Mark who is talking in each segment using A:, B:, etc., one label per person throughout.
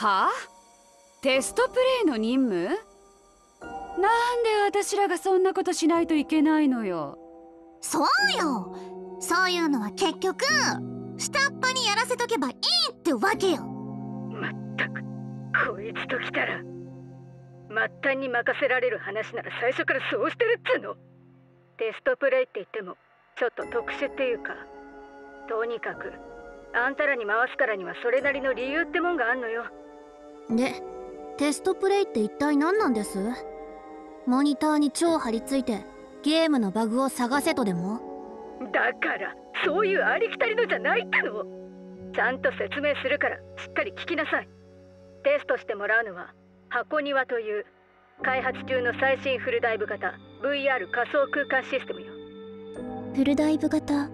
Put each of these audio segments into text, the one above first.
A: はあ？テストプレイの任務？なんで私らがそんなことしないといけないのよ。
B: そうよ、そういうのは結局下っ端にやらせとけばいいってわけよ。
C: まったく、こいつときたら末端に任せられる話なら最初からそうしてるっつうの。テストプレイって言ってもちょっと特殊っていうか、とにかくあんたらに回すからにはそれなりの理由ってもんがあんのよ。
B: で、テストプレイって一体何なんです？モニターに超張り付いてゲームのバグを探せとでも？
C: だからそういうありきたりのじゃないっての。ちゃんと説明するからしっかり聞きなさい。テストしてもらうのは箱庭という開発中の最新フルダイブ型 VR 仮想空間システムよ。
B: フルダイブ型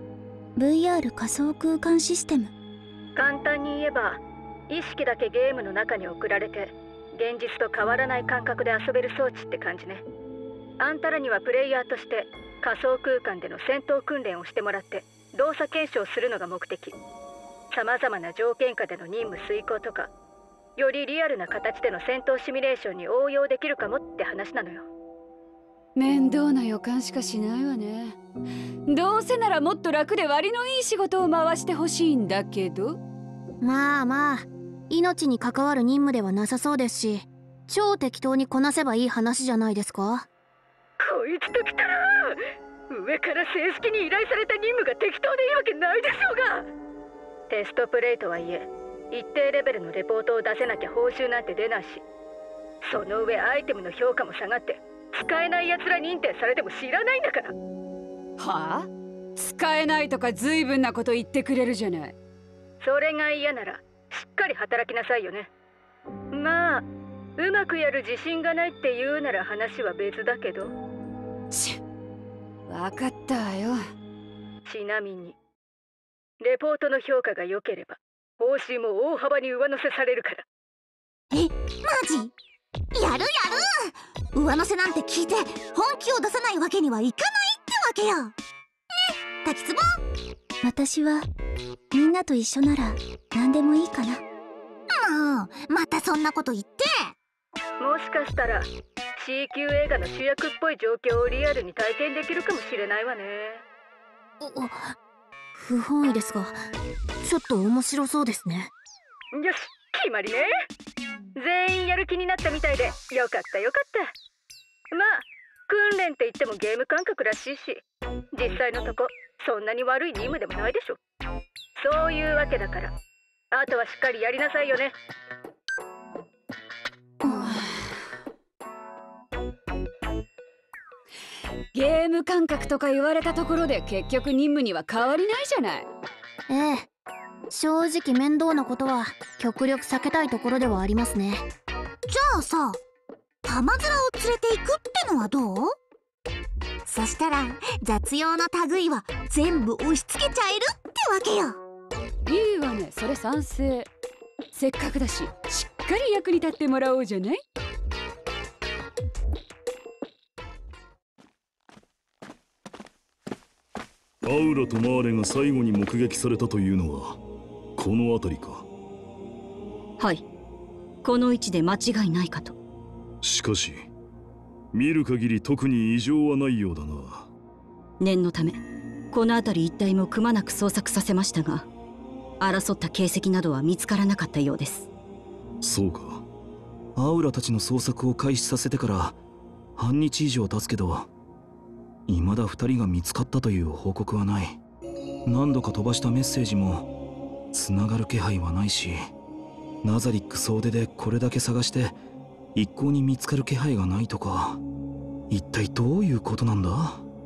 B: VR 仮想空間システム。
C: 簡単に言えば意識だけゲームの中に送られて現実と変わらない感覚で遊べる装置って感じね。あんたらにはプレイヤーとして仮想空間での戦闘訓練をしてもらって動作検証するのが目的。さまざまな条件下での任務遂行とか、よりリアルな形での戦闘シミュレーションに応用できるかもって話なのよ。
A: 面倒な予感しかしないわね。どうせならもっと楽で割のいい仕事を回してほしいんだけど。
B: まあまあ、命に関わる任務ではなさそうですし、超適当にこなせばいい話じゃないですか。
C: こいつときたら上から正式に依頼された任務が適当でいいわけないでしょうが。テストプレイとはいえ一定レベルのレポートを出せなきゃ報酬なんて出ないし、その上アイテムの評価も下がって使えない奴ら認定されても知らないんだから。
A: はあ？使えないとか随分なこと言ってくれるじゃない。
C: それが嫌ならしっかり働きなさいよね。まあうまくやる自信がないって言うなら話は別だけど。
A: 分かったわよ。
C: ちなみにレポートの評価が良ければ報酬も大幅に上乗せされるから。
B: え、マジ？やるやる！上乗せなんて聞いて本気を出さないわけにはいかないってわけよ。ね、滝つぼ。私はみんなと一緒なら何でもいいかな。もうまたそんなこと言って。
C: もしかしたら C 級映画の主役っぽい状況をリアルに体験できるかもしれないわね。
B: 不本意ですが、ちょっと面白そうですね。
C: よし、決まりね。全員やる気になったみたいでよかったよかった。まあ訓練って言ってもゲーム感覚らしいし、実際のとこそんなに悪い任務でもないでしょ。そういうわけだからあとはしっかりやりなさいよね。
A: ゲーム感覚とか言われたところで結局任務には変わりないじゃない。
B: ええ、正直面倒なことは極力避けたいところではありますね。じゃあさ、玉面を連れて行くってのはどう？そしたら雑用の類は全部押し付けちゃえるってわけよ。
A: いいわね、それ賛成。せっかくだししっかり役に立ってもらおうじゃない。
D: アウラとマーレが最後に目撃されたというのはこの辺りか。
E: はい、この位置で間違いないかと。
D: しかし見る限り特に異常はないようだな。
E: 念のためこの辺り一帯もくまなく捜索させましたが、争った形跡などは見つからなかったようです。
D: そうか。アウラたちの捜索を開始させてから半日以上経つけど、未だ2人が見つかったという報告はない。何度か飛ばしたメッセージもつながる気配はないし、ナザリック総出でこれだけ探して一向に見つかる気配がないとか、一体どういうことなんだ？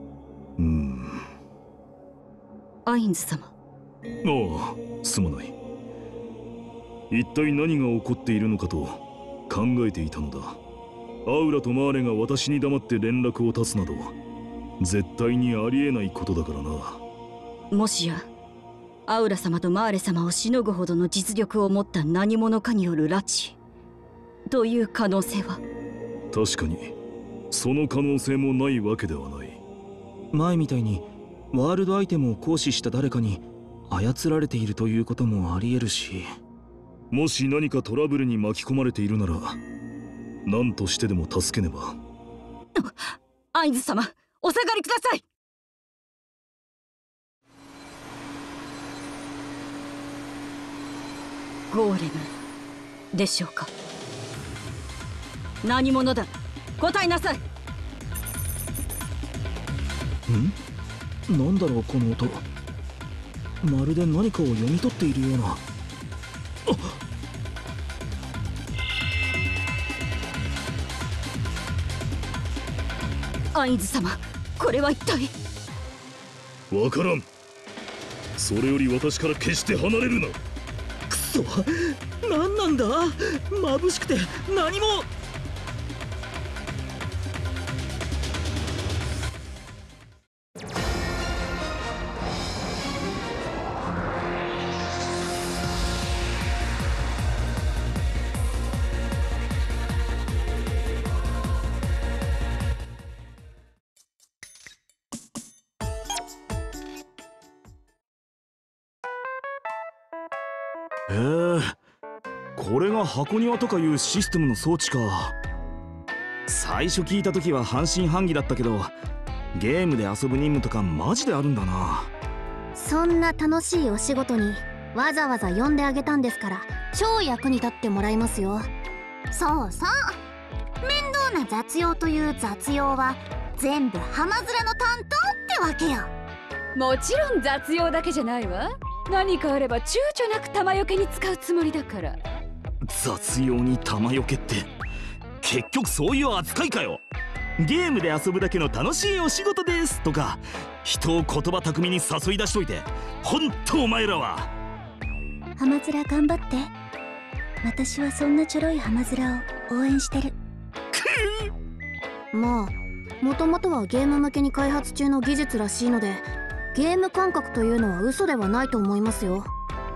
E: アインズ様。
D: ああ、すまない。一体何が起こっているのかと考えていたのだ。アウラとマーレが私に黙って連絡を絶つなど絶対にありえないことだからな。
E: もしやアウラ様とマーレ様をしのぐほどの実力を持った何者かによる拉致という可能性は？
D: 確かにその可能性もないわけではない。
F: 前みたいにワールドアイテムを行使した誰かに操られているということもありえるし。
D: もし何かトラブルに巻き込まれているなら何としてでも助けねば。
E: アインズ様、お下がりください。ゴーレムでしょうか。何者だ、答えなさい。
D: なんだろうこの音。まるで何かを読み取っているような。
E: アインズ様、これは一体。
D: わからん。それより私から決して離れるな。
F: くそ、何なんだ。眩しくて何も。
D: これが箱庭とかいうシステムの装置か。最初聞いた時は半信半疑だったけど、ゲームで遊ぶ任務とかマジであるんだな。
B: そんな楽しいお仕事にわざわざ呼んであげたんですから、超役に立ってもらいますよ。そうそう、面倒な雑用という雑用は全部ハマズラの担当ってわけよ。
A: もちろん雑用だけじゃないわ。何かあれば躊躇なく弾よけに使うつもりだから。
D: 雑用に弾よけって結局そういう扱いかよ。ゲームで遊ぶだけの楽しいお仕事ですとか、人を言葉巧みに誘い出しといて、ほんとお前らは。
B: ハマズラ頑張って。私はそんなちょろいハマズラを応援してる。まあもともとはゲーム向けに開発中の技術らしいので、ゲーム感覚というのは嘘ではないと思いますよ。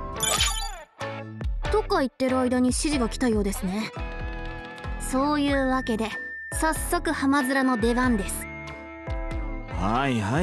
B: とか言ってる間に指示が来たようですね。そういうわけで早速ハマズラの出番です。
D: はいはい。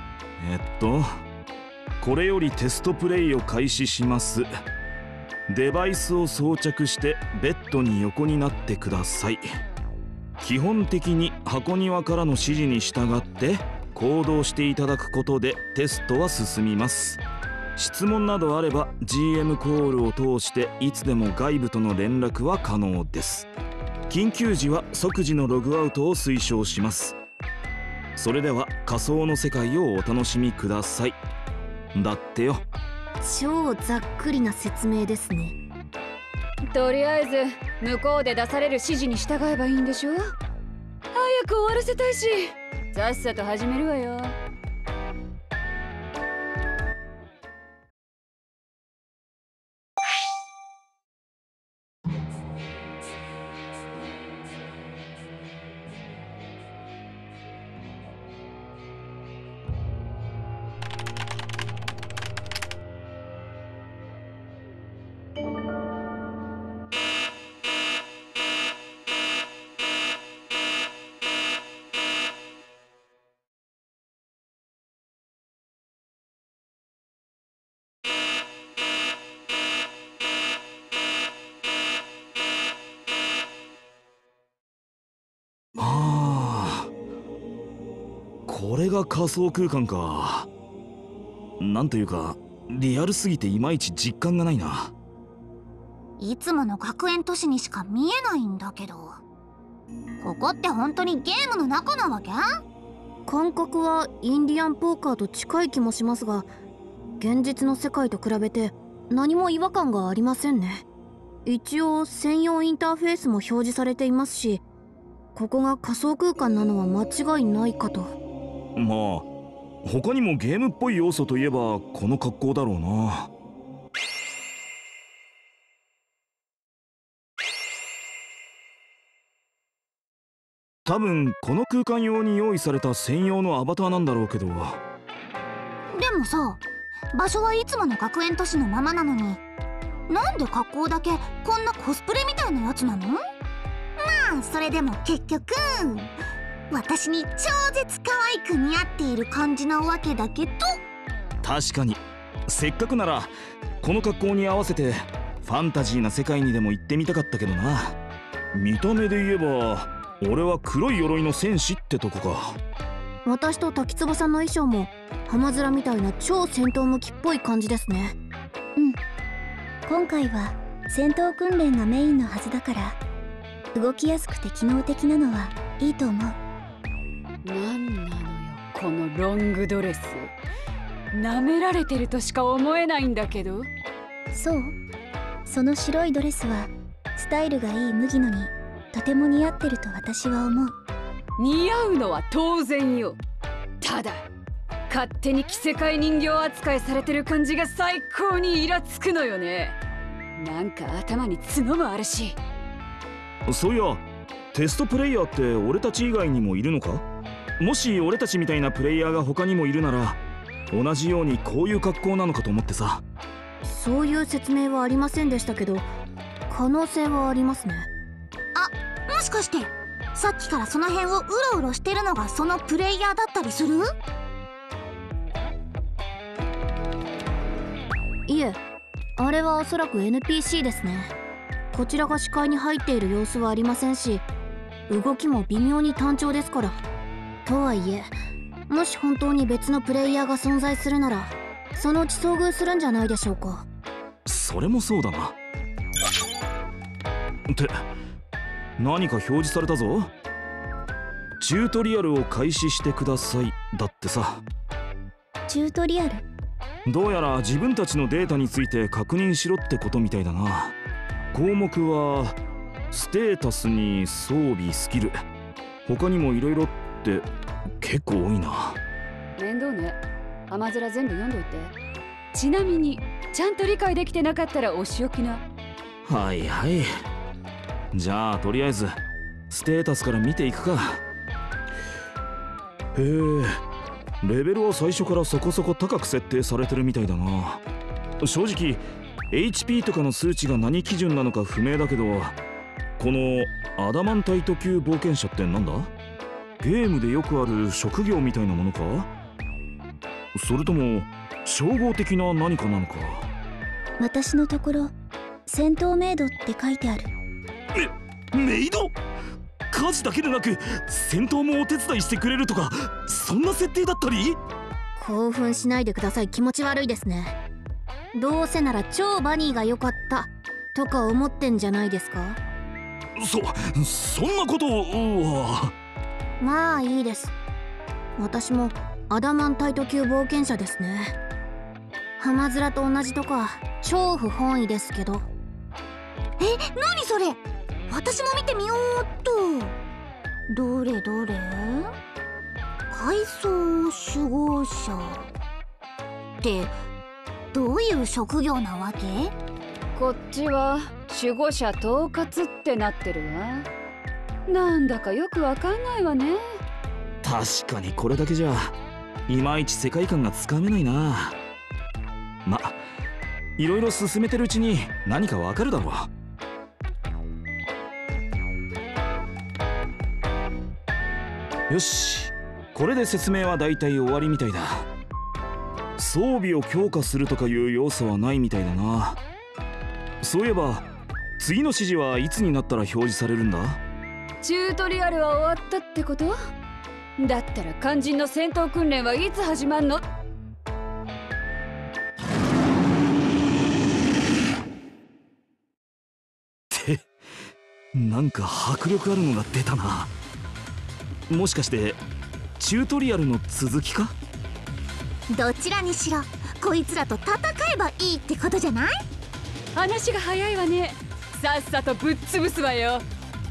D: これよりテストプレイを開始します。デバイスを装着してベッドに横になってください。基本的に箱庭からの指示に従って行動していただくことでテストは進みます。質問などあれば GM コールを通していつでも外部との連絡は可能です。緊急時は即時のログアウトを推奨します。それでは仮想の世界をお楽しみください。だってよ。
B: 超ざっくりな説明ですね。
A: とりあえず向こうで出される指示に従えばいいんでしょ。早く終わらせたいし、さっさと始めるわよ。
D: これが仮想空間か。なんというかリアルすぎていまいち実感がないな。
B: いつもの学園都市にしか見えないんだけど、ここって本当にゲームの中なわけ？感覚はインディアンポーカーと近い気もしますが、現実の世界と比べて何も違和感がありませんね。一応専用インターフェースも表示されていますし、ここが仮想空間なのは間違いないかと。
D: まあ他にもゲームっぽい要素といえばこの格好だろうな。多分この空間用に用意された専用のアバターなんだろうけど。でも
B: さ、場所はいつもの学園都市のままなのに、なんで格好だけこんなコスプレみたいなやつなの？まあそれでも結局私に超絶可愛く似合っている感じなわけだけど。
D: 確かにせっかくならこの格好に合わせてファンタジーな世界にでも行ってみたかったけどな。見た目で言えば俺は黒い鎧の戦士ってとこか。
B: 私と滝壺さんの衣装も浜面みたいな超戦闘向きっぽい感じですね。
G: 今回は戦闘訓練がメインのはずだから、動きやすくて機能的なのはいいと思う。
A: なんなのよこのロングドレス。舐められてるとしか思えないんだけど。
G: そう、その白いドレスはスタイルがいい麦野にとても似合ってると私は思う。
A: 似合うのは当然よ。ただ勝手に着せ替え人形扱いされてる感じが最高にイラつくのよね。なんか頭に角もあるし。
D: そういやテストプレイヤーって俺たち以外にもいるのか？もし俺たちみたいなプレイヤーが他にもいるなら同じようにこういう格好なのかと思ってさ。
B: そういう説明はありませんでしたけど、可能性はありますね。
H: もしかしてさっきからその辺をうろうろしてるのがそのプレイヤーだったりする？
B: いえ、あれはおそらく NPC ですね。こちらが視界に入っている様子はありませんし、動きも微妙に単調ですから。とはいえ、もし本当に別のプレイヤーが存在するならそのうち遭遇するんじゃないでしょうか。
D: それもそうだな。って何か表示されたぞ。チュートリアルを開始してくださいだってさ。
G: チュートリアル？
D: どうやら自分たちのデータについて確認しろってことみたいだな。項目はステータスに装備スキル、他にもいろいろって結構多いな。
A: 面倒ね。浜面全部読んどいて。ちなみにちゃんと理解できてなかったらお仕置きな。
D: はいはい、じゃあとりあえずステータスから見ていくか。へえ、レベルは最初からそこそこ高く設定されてるみたいだな。正直 HP とかの数値が何基準なのか不明だけど、このアダマンタイト級冒険者ってなんだ？ゲームでよくある職業みたいなものか？それとも称号的な何かなのか？
G: 私のところ戦闘メイドって書いてある。
D: メイド？家事だけでなく戦闘もお手伝いしてくれるとか、そんな設定だったり？
B: 興奮しないでください。気持ち悪いですね。どうせなら超バニーが良かったとか思ってんじゃないですか？
D: そんなことは。
B: まあいいです。私もアダマンタイト級冒険者ですね。浜面と同じとか超不本意ですけど。
H: 何それ？私も見てみようっと。どれどれ？階層守護者ってどういう職業なわけ？
A: こっちは守護者統括ってなってるわ。なんだかよくわかんないわね。
D: 確かにこれだけじゃいまいち世界観がつかめないな。ま、いろいろ進めてるうちに何かわかるだろう。よし、これで説明はだいたい終わりみたいだ。装備を強化するとかいう要素はないみたいだな。そういえば次の指示はいつになったら表示されるんだ？
A: チュートリアルは終わったってこと？だったら肝心の戦闘訓練はいつ始まんの？
D: ってなんか迫力あるのが出たな。もしかしてチュートリアルの続きか？
H: どちらにしろこいつらと戦えばいいってことじゃない？
A: 話が早いわね。さっさとぶっ潰すわよ。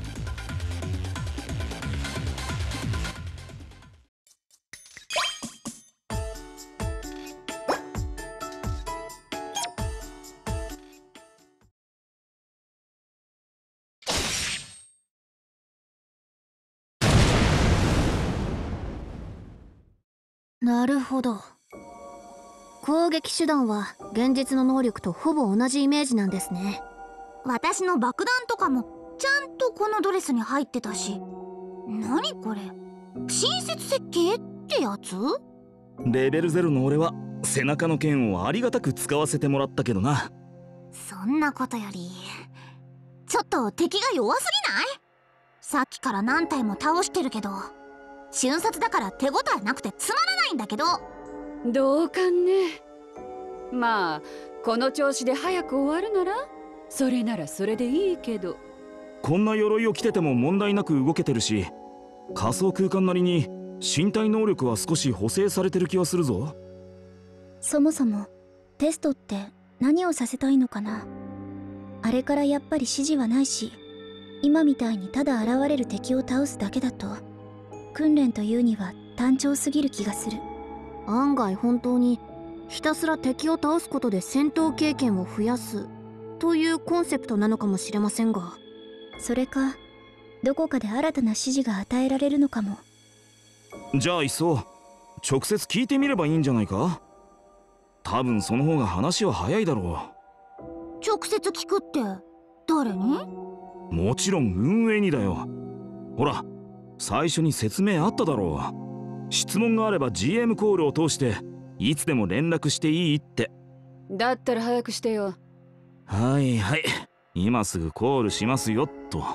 B: なるほど。攻撃手段は現実の能力とほぼ同じイメージなんですね。
H: 私の爆弾とかもちゃんとこのドレスに入ってたし。何これ？親切設計ってやつ？
D: レベル0の俺は背中の剣をありがたく使わせてもらったけどな。
H: そんなことよりちょっと敵が弱すぎない？さっきから何体も倒してるけど瞬殺だから手応えなくてつまらないんだけど。
A: 同感ね。まあこの調子で早く終わるならそれならそれでいいけど。
D: こんな鎧を着てても問題なく動けてるし、仮想空間なりに身体能力は少し補正されてる気はするぞ。
G: そもそもテストって何をさせたいのかな。あれからやっぱり指示はないし、今みたいにただ現れる敵を倒すだけだと訓練というには単調すぎる気がする。
B: 案外本当にひたすら敵を倒すことで戦闘経験を増やすというコンセプトなのかもしれませんが、
G: それかどこかで新たな指示が与えられるのかも。
D: じゃあいっそ直接聞いてみればいいんじゃないか。多分その方が話は早いだろ
H: 直接聞くって誰に？
D: う。もちろん運営にだよ。ほら最初に説明あっただろう。質問があれば GM コールを通していつでも連絡していいって。
A: だったら早くしてよ。
D: はいはい、今すぐコールしますよっと。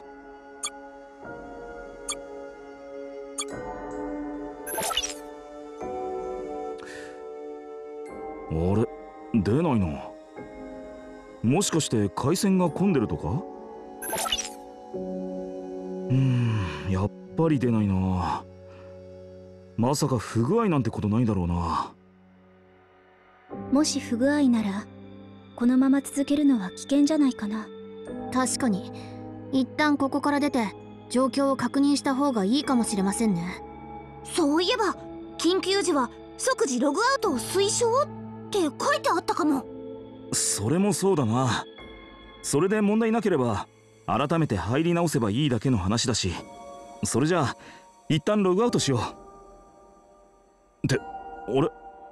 D: あれ、出ないな。もしかして回線が混んでるとか？やっぱり出ないな。まさか不具合なんてことないだろうな。
G: もし不具合ならこのまま続けるのは危険じゃないかな。
B: 確かに一旦ここから出て状況を確認した方がいいかもしれませんね。
H: そういえば緊急時は即時ログアウトを推奨って書いてあったかも。
D: それもそうだな。それで問題なければ改めて入り直せばいいだけの話だし、それじゃあ一旦ログアウトしよう。ってあれ、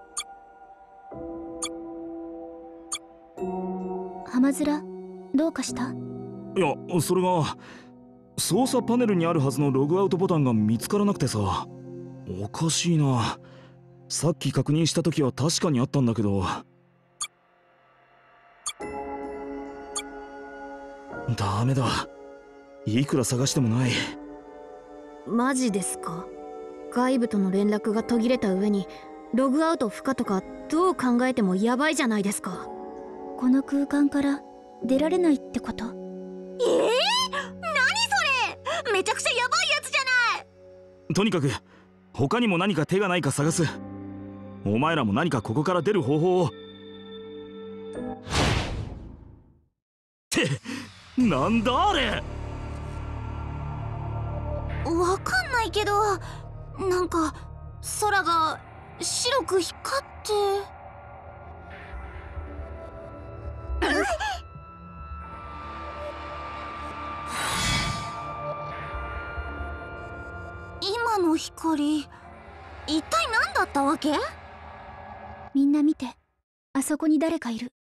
G: 浜面どうかした？
D: いやそれが操作パネルにあるはずのログアウトボタンが見つからなくてさ。おかしいな。さっき確認した時は確かにあったんだけど。ダメだ、いくら探してもない。
B: マジですか？外部との連絡が途切れた上にログアウト不可とかどう考えてもヤバいじゃないですか。
G: この空間から出られないってこと？
H: 何それ、めちゃくちゃヤバいやつじゃない。
D: とにかく他にも何か手がないか探す。お前らも何かここから出る方法を。ってなんだあれ。
H: わかんないけどなんか空が白く光って今の光一体何だったわけ？
G: みんな見て、あそこに誰かいる。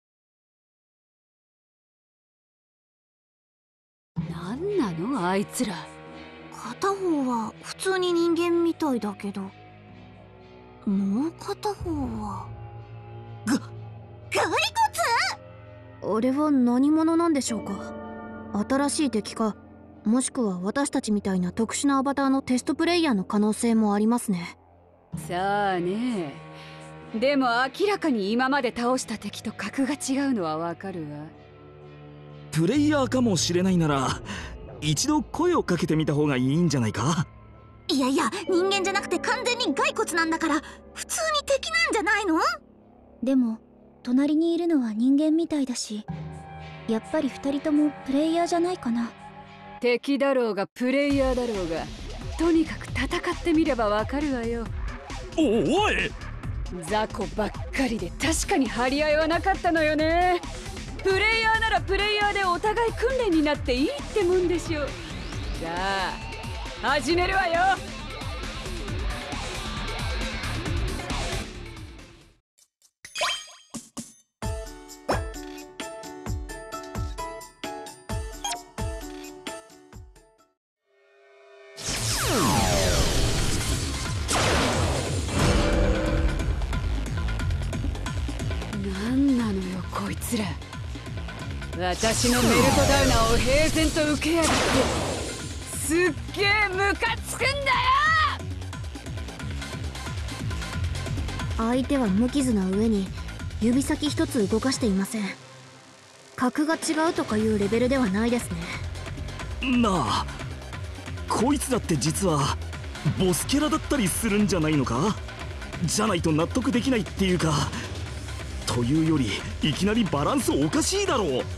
A: なんなのあいつら。
H: 片方は普通に人間みたいだけどもう片方は骸骨？
B: あれは何者なんでしょうか。新しい敵か、もしくは私たちみたいな特殊なアバターのテストプレイヤーの可能性もありますね。
A: さあね。でも明らかに今まで倒した敵と格が違うのはわかるわ。
D: プレイヤーかもしれないなら一度声をかけてみた方がいいんじゃないか。
H: いやいや、人間じゃなくて完全に骸骨なんだから普通に敵なんじゃないの？
G: でも隣にいるのは人間みたいだし、やっぱり2人ともプレイヤーじゃないかな。
A: 敵だろうがプレイヤーだろうがとにかく戦ってみればわかるわよ。
D: おい、
A: 雑魚ばっかりで確かに張り合いはなかったのよね。プレイヤーならプレイヤーでお互い訓練になっていいってもんでしょ。さあ始めるわよ。なんなのよこいつら。 私のメルトダウナーを平然と受けやがってすっげえムカつくんだよ。
B: 相手は無傷な上に指先一つ動かしていません。格が違うとかいうレベルではないですね。
D: なあ、こいつだって実はボスキャラだったりするんじゃないのか？じゃないと納得できないっていうか、というよりいきなりバランスおかしいだろう。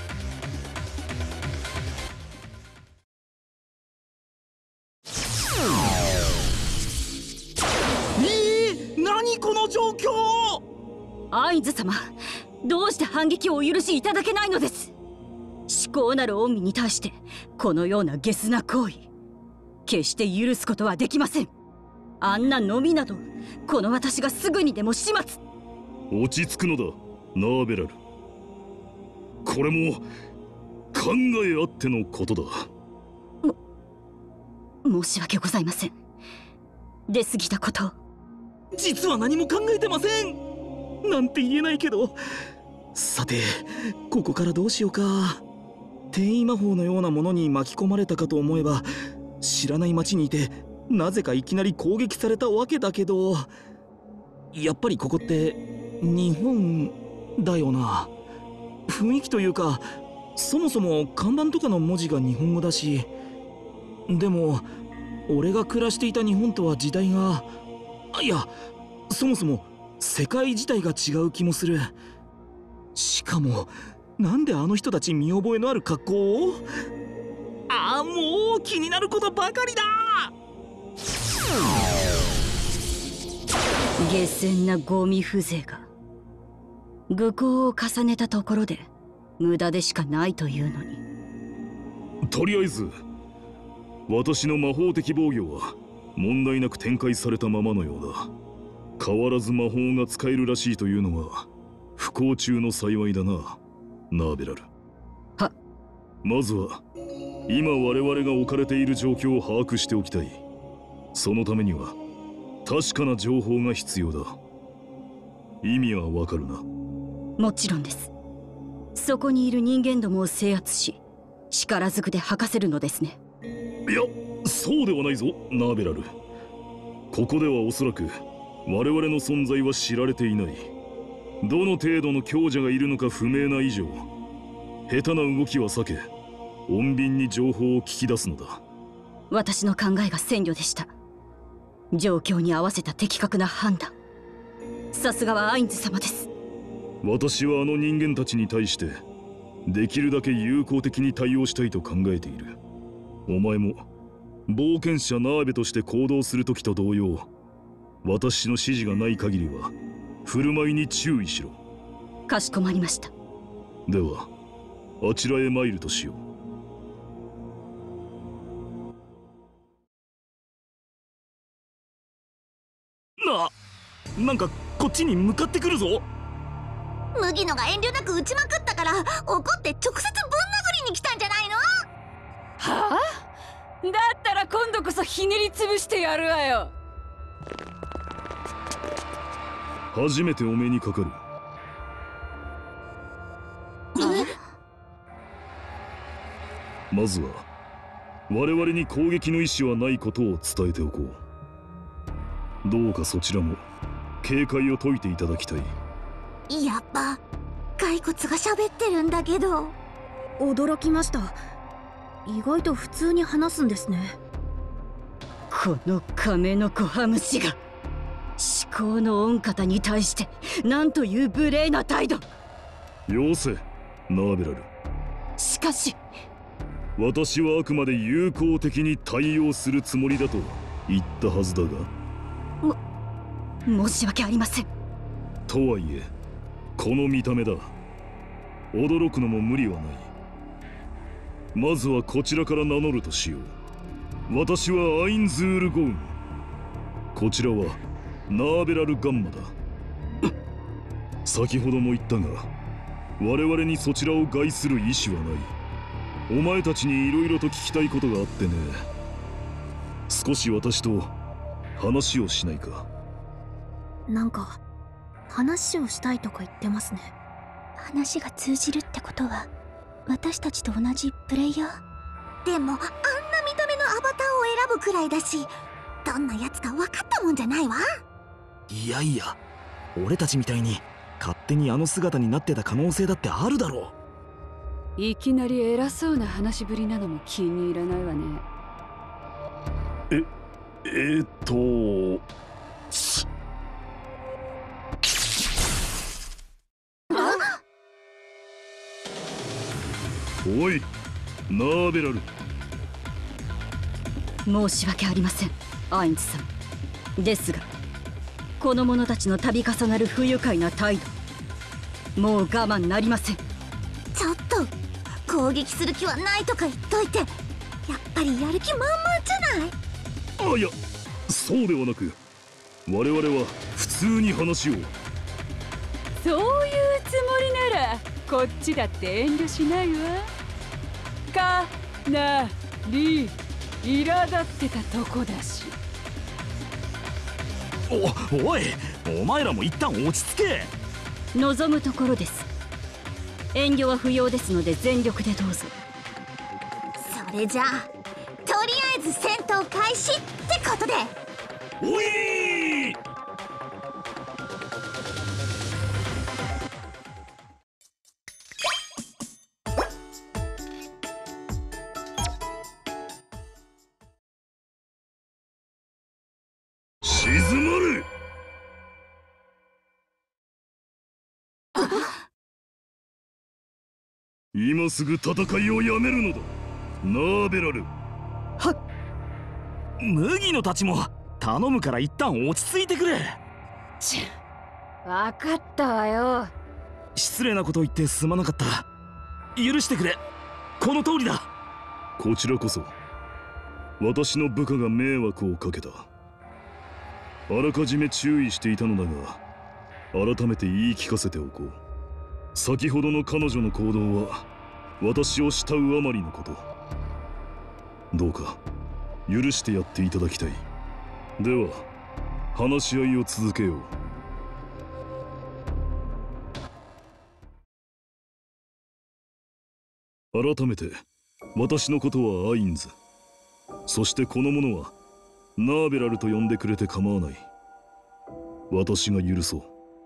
D: 何この状況！
E: アインズ様、どうして反撃をお許しいただけないのです。至高なる御身に対してこのようなゲスな行為、決して許すことはできません。あんな飲みなどこの私がすぐにでも始末。
I: 落ち着くのだナーベラル。これも考えあってのことだ。
E: 申し訳ございません。出過ぎたことを。
D: 実は何も考えてませんなんて言えないけど、さてここからどうしようか。転移魔法のようなものに巻き込まれたかと思えば、知らない町にいてなぜかいきなり攻撃されたわけだけど、やっぱりここって日本だよな。雰囲気というか、そもそも看板とかの文字が日本語だし、でも俺が暮らしていた日本とは時代が、いやそもそも世界自体が違う気もする。しかもなんであの人たち見覚えのある格好を？ああ、もう気になることばかりだ。
E: 下賤なゴミ風情が愚行を重ねたところで無駄でしかないというのに。
I: とりあえず私の魔法的防御は問題なく展開されたままのようだ。変わらず魔法が使えるらしいというのは不幸中の幸いだな、ナーベラル。
E: は。
I: まずは今我々が置かれている状況を把握しておきたい。そのためには確かな情報が必要だ。意味はわかるな？
E: もちろんです。そこにいる人間どもを制圧し力ずくで吐かせるのですね。
I: いや、そうではないぞナーベラル。ここではおそらく我々の存在は知られていない。どの程度の強者がいるのか不明な以上、下手な動きは避け穏便に情報を聞き出すのだ。
E: 私の考えが鮮魚でした。状況に合わせた的確な判断、さすがはアインズ様です。
I: 私はあの人間たちに対してできるだけ友好的に対応したいと考えている。お前も冒険者ナーベとして行動する時と同様、私の指示がない限りは振る舞いに注意しろ。
E: かしこまりました。
I: ではあちらへ参るとしよ
D: う。なんかこっちに向かってくるぞ。
H: 麦野が遠慮なく撃ちまくったから怒って直接ぶん殴りに来たんじゃないの？
A: はあ？だったら今度こそひねりつぶしてやるわよ。
I: 初めてお目にかかる。まずは我々に攻撃の意思はないことを伝えておこう。どうかそちらも警戒を解いていただきたい。
H: やっぱ骸骨が喋ってるんだけど。
B: 驚きました。意外と普通に話すんですね。
E: この亀の子ハムシが思考の御方に対してなんという無礼な態度。
I: よせナーベラル。
E: しかし
I: 私はあくまで友好的に対応するつもりだと言ったはずだが。
E: 申し訳ありません。
I: とはいえこの見た目だ。驚くのも無理はない。まずはこちらから名乗るとしよう。私はアインズール・ゴウン。こちらはナーベラル・ガンマだ。先ほども言ったが我々にそちらを害する意思はない。お前たちにいろいろと聞きたいことがあってね。少し私と話をしないか？
B: なんか話をしたいとか言ってますね。
G: 話が通じるってことは私たちと同じプレイヤー？
H: でもあんな見た目のアバターを選ぶくらいだし、どんなやつか分かったもんじゃないわ。
D: いやいや、俺たちみたいに勝手にあの姿になってた可能性だってあるだろ
A: う。いきなり偉そうな話ぶりなのも気に入らないわね。
I: おい、ナーベラル。
E: 申し訳ありません、アインズさん。ですがこの者たちの度重なる不愉快な態度、もう我慢なりません。
H: ちょっと攻撃する気はないとか言っといて、やっぱりやる気満々じゃない？
I: あ、いや、そうではなく、我々は普通に話を。
A: そういうつもりならこっちだって遠慮しないわ。かなり苛立ってたとこだし。
D: おい、お前らも一旦落ち着け。
E: 望むところです。遠慮は不要ですので全力でどうぞ。
H: それじゃあとりあえず戦闘開始ってことで。
I: おい！静まれ！今すぐ戦いをやめるのだ、ナーベラル。
D: はっ、麦野たちも頼むから一旦落ち着いてくれ。
A: 分かったわよ。
D: 失礼なこと言ってすまなかった。許してくれ。この通りだ。
I: こちらこそ私の部下が迷惑をかけた。あらかじめ注意していたのだが、改めて言い聞かせておこう。先ほどの彼女の行動は私を慕うあまりのこと。どうか許してやっていただきたい。では話し合いを続けよう。改めて私のことはアインズ、そしてこの者はナーベラルと呼んでくれて構わない。私が許そう。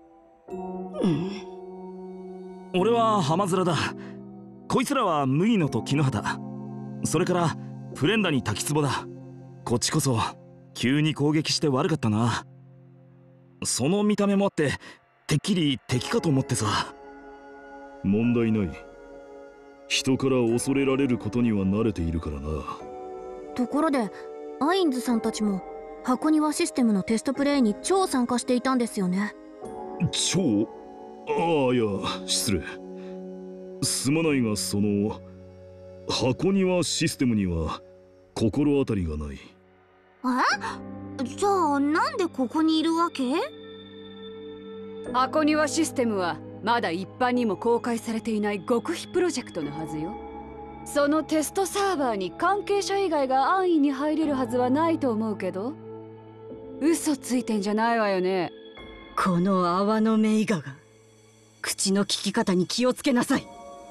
D: 俺は浜面だ。こいつらは麦野と木之畑、それからフレンダに滝壺だ。こっちこそ急に攻撃して悪かったな。その見た目もあっててっきり敵かと思ってさ。
I: 問題ない。人から恐れられることには慣れているからな。
B: ところでアインズさんたちも箱庭システムのテストプレイに超参加していたんですよね。
I: 超？ああ、いや失礼。すまないが、その箱庭システムには心当たりがない。
H: じゃあなんでここにいるわけ？
A: 箱庭システムはまだ一般にも公開されていない極秘プロジェクトのはずよ。そのテストサーバーに関係者以外が安易に入れるはずはないと思うけど。嘘ついてんじゃないわよね。
E: この泡のメイガが。口の利き方に気をつけなさい。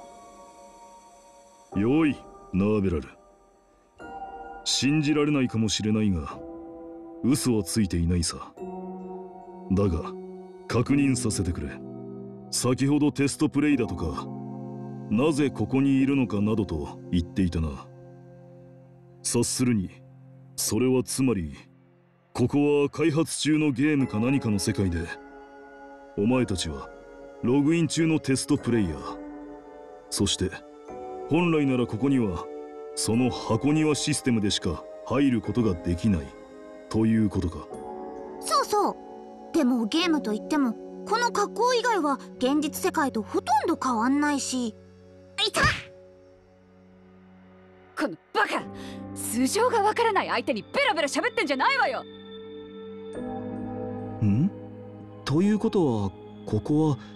I: よい、ナーベラル。信じられないかもしれないが嘘はついていないさ。だが確認させてくれ。先ほどテストプレイだとか、なぜここにいるのかなどと言っていたな。察するにそれはつまりここは開発中のゲームか何かの世界で、お前たちはログイン中のテストプレイヤー。そして本来ならここにはその箱庭システムでしか入ることができないということか。
H: そうそう。でもゲームといってもこの格好以外は現実世界とほとんど変わんないし。いた！
A: このバカ！素性がわからない相手にベラベラ喋ってんじゃないわよ。
D: ん？ということはここは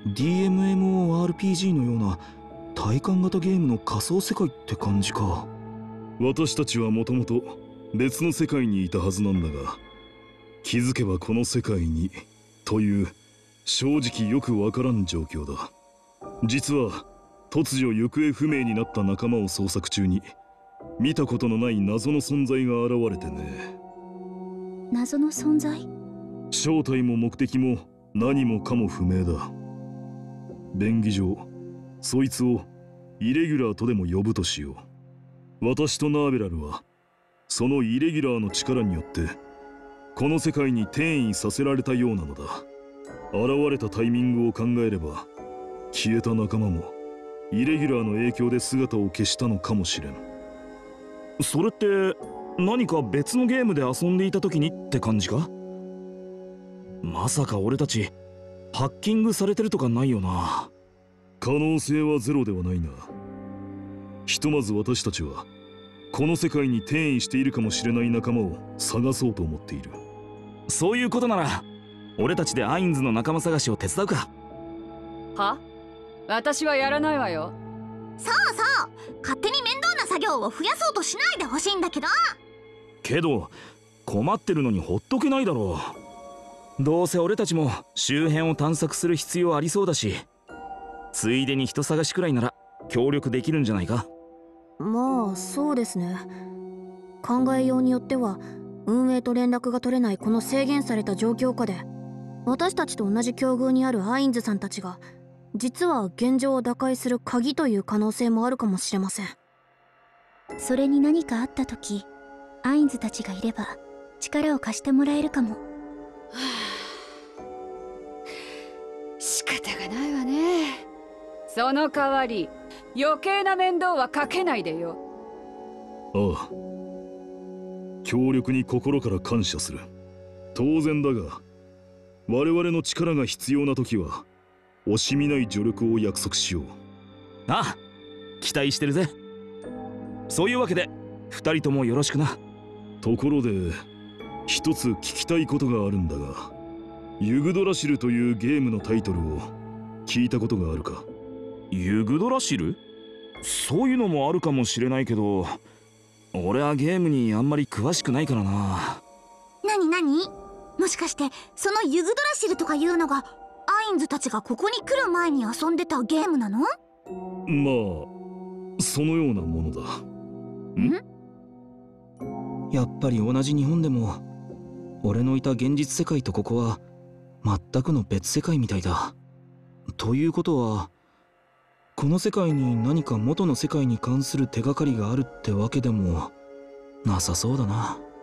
D: DMMORPG のような体感型ゲームの仮想世界って感じか。
I: 私たちはもともと別の世界にいたはずなんだが、気づけばこの世界にという正直よくわからん状況だ。実は突如行方不明になった仲間を捜索中に見たことのない謎の存在が現れてね。
G: 謎の存在？
I: 正体も目的も何もかも不明だ。便宜上そいつをイレギュラーとでも呼ぶとしよう。私とナーベラルはそのイレギュラーの力によってこの世界に転移させられたようなのだ。現れたタイミングを考えれば消えた仲間もイレギュラーの影響で姿を消したのかもしれん。
D: それって何か別のゲームで遊んでいた時にって感じか？まさか俺たちハッキングされてるとかないよな。
I: 可能性はゼロではないな。ひとまず私たちはこの世界に転移しているかもしれない仲間を探そうと思っている。
D: そういうことなら俺たちでアインズの仲間探しを手伝うか。
A: は？私はやらないわよ。
H: そうそう、勝手に面倒な作業を増やそうとしないでほしいんだけど。
D: けど困ってるのにほっとけないだろう。どうせ俺たちも周辺を探索する必要ありそうだし、ついでに人探しくらいなら協力できるんじゃないか。
G: まあそうですね。考えようによっては運営と連絡が取れないこの制限された状況下で私たちと同じ境遇にあるアインズさんたちが実は現状を打開する鍵という可能性もあるかもしれません。
J: それに何かあった時アインズたちがいれば力を貸してもらえるかも。
A: 仕方がないわね。その代わり余計な面倒はかけないでよ。
I: ああ、協力に心から感謝する。当然だが我々の力が必要な時は惜しみない助力を約束しよう。
D: ああ、期待してるぜ。そういうわけで2人ともよろしくな。
I: ところで一つ聞きたいことがあるんだが、ユグドラシルというゲームのタイトルを聞いたことがあるか？
D: ユグドラシル？そういうのもあるかもしれないけど、俺はゲームにあんまり詳しくないからな。
H: なになに？もしかしてそのユグドラシルとかいうのがアインズたちがここに来る前に遊んでたゲームなの？
I: まあそのようなものだ。
D: やっぱり同じ日本でも俺のいた現実世界とここは全くの別世界みたいだ。ということはこの世界に何か元の世界に関する手がかりがあるってわけでもなさそうだな。